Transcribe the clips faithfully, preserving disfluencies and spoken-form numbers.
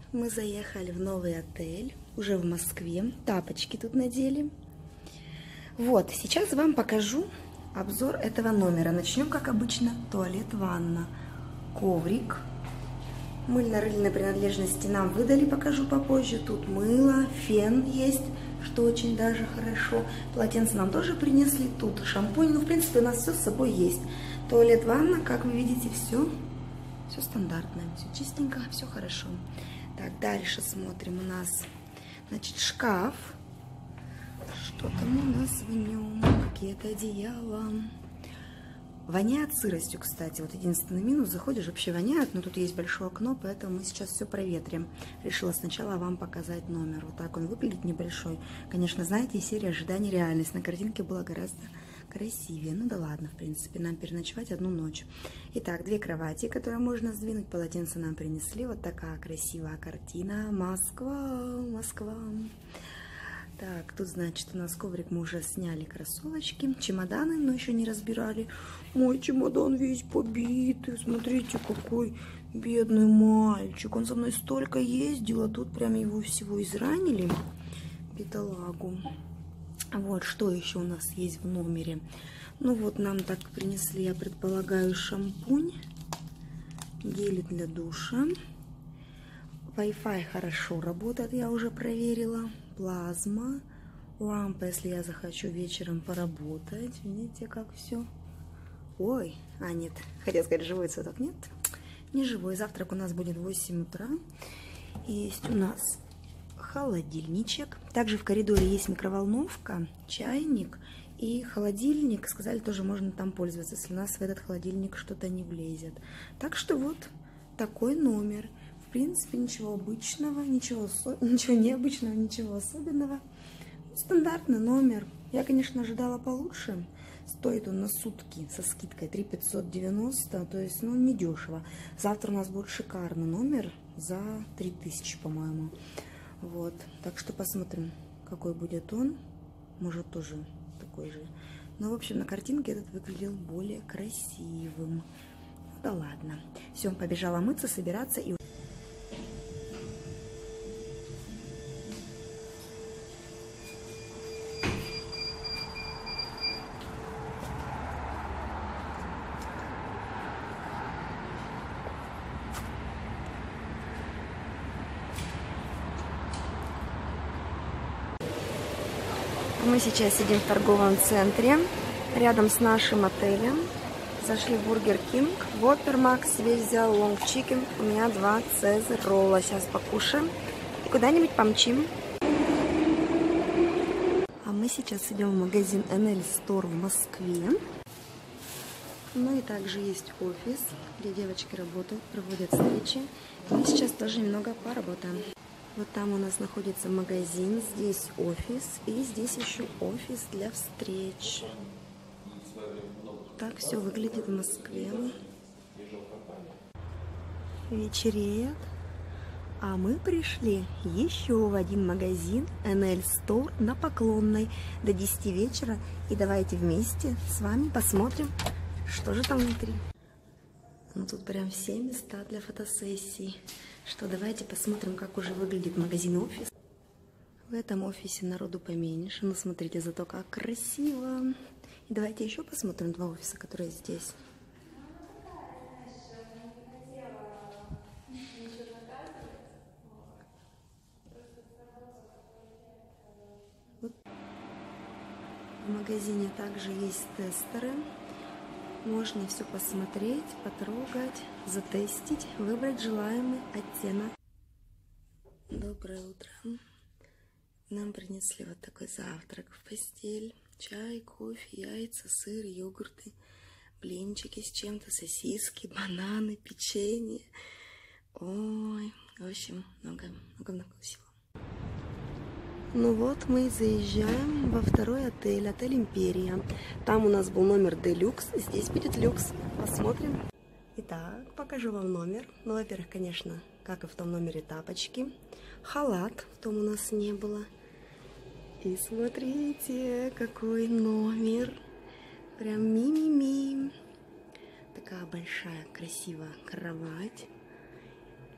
Мы заехали в новый отель, уже в Москве. Тапочки тут надели. Вот, сейчас вам покажу обзор этого номера. Начнем, как обычно, туалет, ванна, коврик. Мыльно-рыльные принадлежности нам выдали, покажу попозже. Тут мыло, фен есть, что очень даже хорошо. Полотенце нам тоже принесли. Тут шампунь. Ну, в принципе, у нас все с собой есть. Туалет, ванна, как вы видите, все, все стандартное, все чистенько, все хорошо. Так, дальше смотрим у нас, значит, шкаф. Что там у нас в нем? Какие-то одеяла. Воняет сыростью, кстати. Вот единственный минус. Заходишь, вообще воняет, но тут есть большое окно, поэтому мы сейчас все проветрим. Решила сначала вам показать номер. Вот так он выглядит, небольшой. Конечно, знаете, серия «Ожидание реальность». На картинке было гораздо красивее. Ну да ладно, в принципе, нам переночевать одну ночь. Итак, две кровати, которые можно сдвинуть. Полотенце нам принесли. Вот такая красивая картина. Москва, Москва. Так, тут, значит, у нас коврик, мы уже сняли кроссовочки. Чемоданы, но еще не разбирали. Мой чемодан весь побитый. Смотрите, какой бедный мальчик. Он со мной столько ездил, а тут прям его всего изранили. Бедолагу. Вот, что еще у нас есть в номере. Ну вот, нам так принесли, я предполагаю, шампунь, гели для душа. Wi-Fi хорошо работает, я уже проверила. Плазма, лампа, если я захочу вечером поработать. Видите, как все. Ой, а нет, хотела сказать, живой цветок. Нет, не живой. Завтрак у нас будет в восемь утра. Есть у нас холодильничек. Также в коридоре есть микроволновка, чайник и холодильник. Сказали, тоже можно там пользоваться, если у нас в этот холодильник что-то не влезет. Так что вот такой номер. В принципе, ничего обычного, ничего, ничего необычного, ничего особенного. Стандартный номер. Я, конечно, ожидала получше. Стоит он на сутки со скидкой три тысячи пятьсот девяносто, то есть, ну, недешево. Завтра у нас будет шикарный номер за три тысячи, по-моему. Вот, так что посмотрим, какой будет он. Может, тоже такой же. Но, в общем, на картинке этот выглядел более красивым. Да ладно. Все, побежала мыться, собираться и... Мы сейчас сидим в торговом центре, рядом с нашим отелем. Зашли в Бургер Кинг. Воппер Макс весь взял, лонг чикен. У меня два цезарь ролла. Сейчас покушаем и куда-нибудь помчим. А мы сейчас идем в магазин эн эл Store в Москве. Ну и также есть офис, где девочки работают, проводят встречи. Мы сейчас тоже немного поработаем. Вот там у нас находится магазин, здесь офис, и здесь еще офис для встреч. Так все выглядит в Москве. Вечереет. А мы пришли еще в один магазин эн эл Store на Поклонной до десяти вечера. И давайте вместе с вами посмотрим, что же там внутри. Ну тут прям все места для фотосессий. Что, давайте посмотрим, как уже выглядит магазин-офис. В этом офисе народу поменьше, но смотрите, зато как красиво. И давайте еще посмотрим два офиса, которые здесь. Вот. В магазине также есть тестеры. Можно все посмотреть, потрогать, затестить, выбрать желаемый оттенок. Доброе утро. Нам принесли вот такой завтрак в постель. Чай, кофе, яйца, сыр, йогурты, блинчики с чем-то, сосиски, бананы, печенье. Ой, в общем, много-много всего. Ну вот, мы заезжаем во второй отель, отель Империя. Там у нас был номер Делюкс, здесь будет люкс. Посмотрим. Итак, покажу вам номер. Ну, во-первых, конечно, как и в том номере, тапочки. Халат в том у нас не было. И смотрите, какой номер. Прям ми-ми-ми. Такая большая, красивая кровать.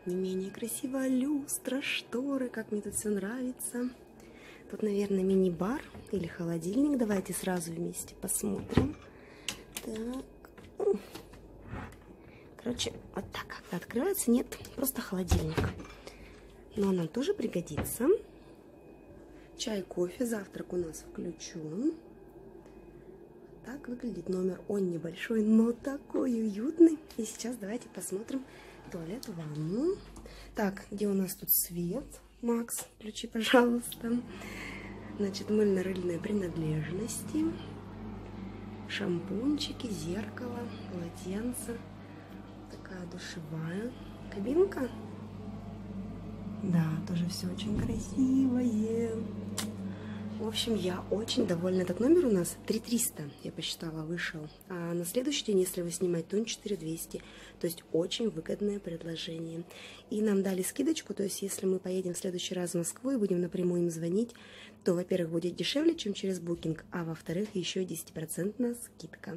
не менее красивая люстра, шторы, как мне тут все нравится. Тут, наверное, мини-бар или холодильник. Давайте сразу вместе посмотрим. Так. Короче, вот так как-то открывается. Нет, просто холодильник. Но нам тоже пригодится. Чай, кофе, завтрак у нас включен. Так выглядит номер. Он небольшой, но такой уютный. И сейчас давайте посмотрим туалет, ванну. Так, где у нас тут свет? Макс, включи, пожалуйста. Значит, мыльно-рыльные принадлежности. Шампунчики, зеркало, полотенце. Такая душевая кабинка. Да, тоже все очень красивое. В общем, я очень довольна. Этот номер у нас три триста, я посчитала, вышел. А на следующий день, если его снимать, то он четыре двести. То есть очень выгодное предложение. И нам дали скидочку, то есть если мы поедем в следующий раз в Москву и будем напрямую им звонить, то, во-первых, будет дешевле, чем через букинг, а во-вторых, еще и десятипроцентная скидка.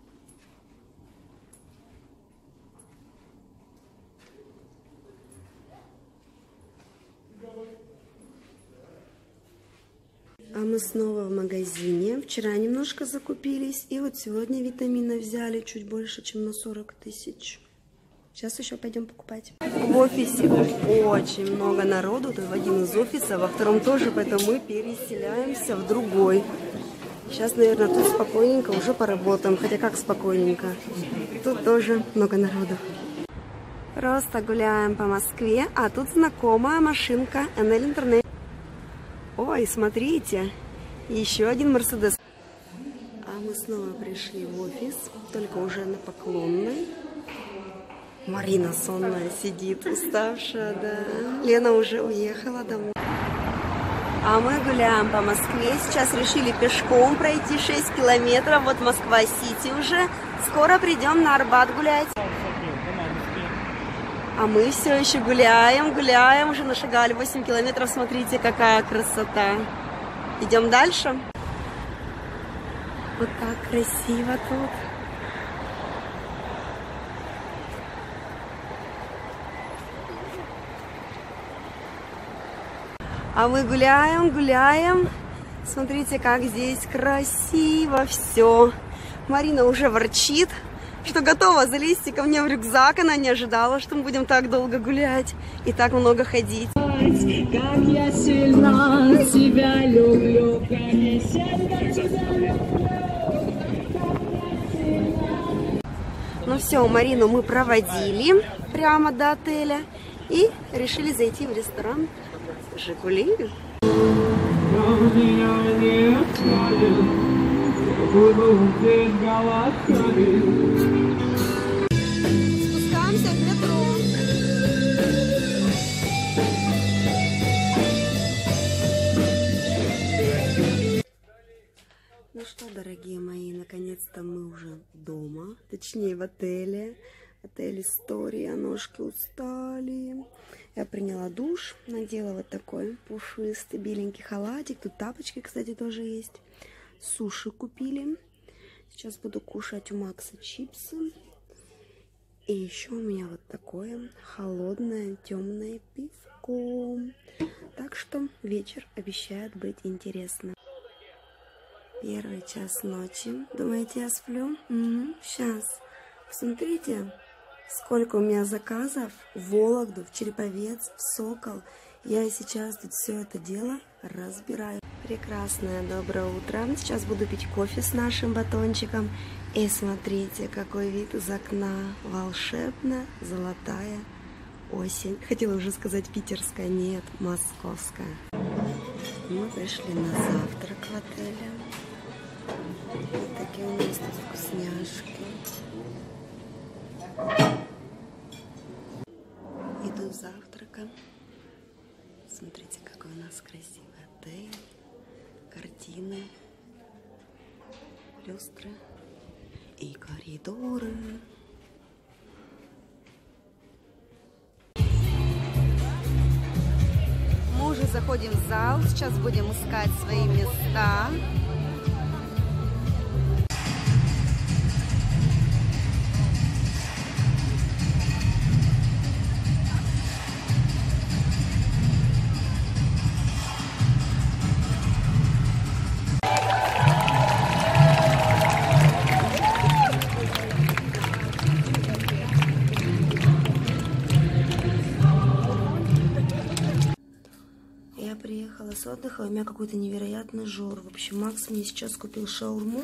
А мы снова в магазине. Вчера немножко закупились. И вот сегодня витамины взяли чуть больше, чем на сорок тысяч. Сейчас еще пойдем покупать. В офисе очень много народу. Тут в один из офисов, во втором тоже. Поэтому мы переселяемся в другой. Сейчас, наверное, тут спокойненько уже поработаем. Хотя как спокойненько. Тут тоже много народу. Просто гуляем по Москве. А тут знакомая машинка эн эл Интернет. Ой, смотрите, еще один Мерседес. А мы снова пришли в офис, только уже на Поклонной. Марина сонная сидит, уставшая, да. Лена уже уехала домой. А мы гуляем по Москве. Сейчас решили пешком пройти шесть километров. Вот Москва-Сити уже. Скоро придем на Арбат гулять. А мы все еще гуляем, гуляем, уже нашагали восемь километров, смотрите, какая красота. Идем дальше. Вот так красиво тут. А мы гуляем, гуляем. Смотрите, как здесь красиво все. Марина уже ворчит, что готова залезть ко мне в рюкзак. Она не ожидала, что мы будем так долго гулять и так много ходить. Как я сильно тебя люблю, как я сильно тебя люблю. Ну все, Марину мы проводили прямо до отеля и решили зайти в ресторан «Жигули». Спускаемся в метро. Ну что, дорогие мои, наконец-то мы уже дома, точнее в отеле. Отель «История», ножки устали. Я приняла душ, надела вот такой пушистый беленький халатик. Тут тапочки, кстати, тоже есть. Суши купили. Сейчас буду кушать у Макса чипсы. И еще у меня вот такое холодное темное пивко. Так что вечер обещает быть интересным. Первый час ночи. Думаете, я сплю? Угу. Сейчас. Посмотрите, сколько у меня заказов в Вологду, в Череповец, в Сокол. Я сейчас тут все это дело разбираю. Прекрасное доброе утро. Сейчас буду пить кофе с нашим батончиком. И смотрите, какой вид из окна. Волшебная золотая осень. Хотела уже сказать питерская, нет, московская. Мы пришли на завтрак в отеле. Вот такие у нас тут вкусняшки. Иду завтрака. Смотрите, какой у нас красивый отель. Картины, люстры и коридоры. Мы уже заходим в зал. Сейчас будем искать свои места. у меня какой-то невероятный жор. В общем, Макс мне сейчас купил шаурму.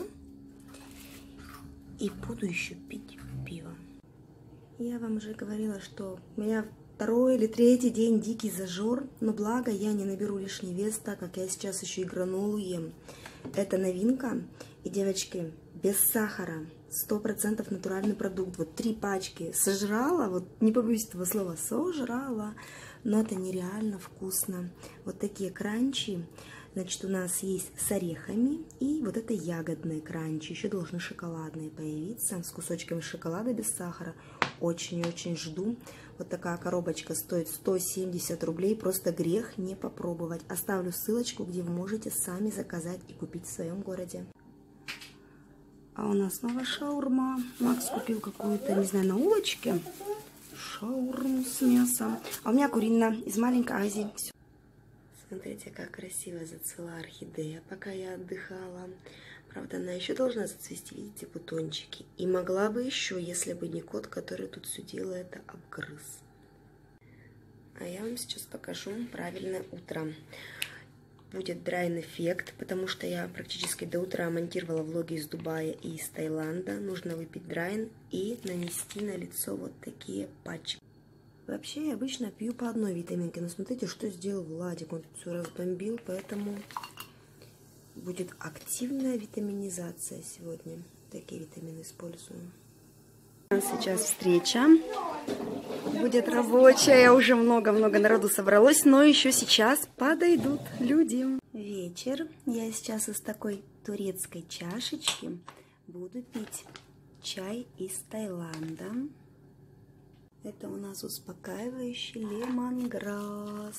И буду еще пить пиво. Я вам уже говорила, что у меня второй или третий день дикий зажор. Но благо я не наберу лишний вес, так как я сейчас еще и гранолу ем. Это новинка. И, девочки, без сахара. Сто процентов натуральный продукт. Вот три пачки сожрала. Вот не побоюсь этого слова. Сожрала. Но это нереально вкусно. Вот такие кранчи. Значит, у нас есть с орехами. И вот это ягодные кранчи. Еще должны шоколадные появиться. С кусочками шоколада без сахара. Очень-очень жду. Вот такая коробочка стоит сто семьдесят рублей. Просто грех не попробовать. Оставлю ссылочку, где вы можете сами заказать и купить в своем городе. А у нас снова шаурма. Макс купил какую-то, не знаю, на улочке. Шаурму с мясом. А у меня куриная из маленькой Азии. Все. Смотрите, как красиво зацвела орхидея, пока я отдыхала. Правда, она еще должна зацвести, видите, бутончики. И могла бы еще, если бы не кот, который тут все дело это обгрыз. А я вам сейчас покажу правильное утро. Будет драйн эффект, потому что я практически до утра монтировала влоги из Дубая и из Таиланда. Нужно выпить драйн и нанести на лицо вот такие патчи. Вообще я обычно пью по одной витаминке, но смотрите, что сделал Владик. Он тут все разбомбил, поэтому будет активная витаминизация сегодня. Такие витамины использую. Сейчас встреча будет рабочая, уже много-много народу собралось, но еще сейчас подойдут люди. Вечер. Я сейчас из такой турецкой чашечки буду пить чай из Таиланда. Это у нас успокаивающий лемонграсс.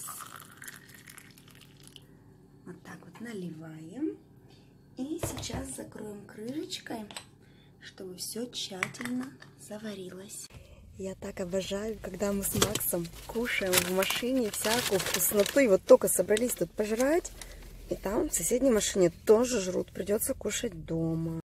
Вот так вот наливаем. И сейчас закроем крышечкой, чтобы все тщательно заварилось. Я так обожаю, когда мы с Максом кушаем в машине всякую вкусноту. И вот только собрались тут пожрать, и там в соседней машине тоже жрут. Придется кушать дома.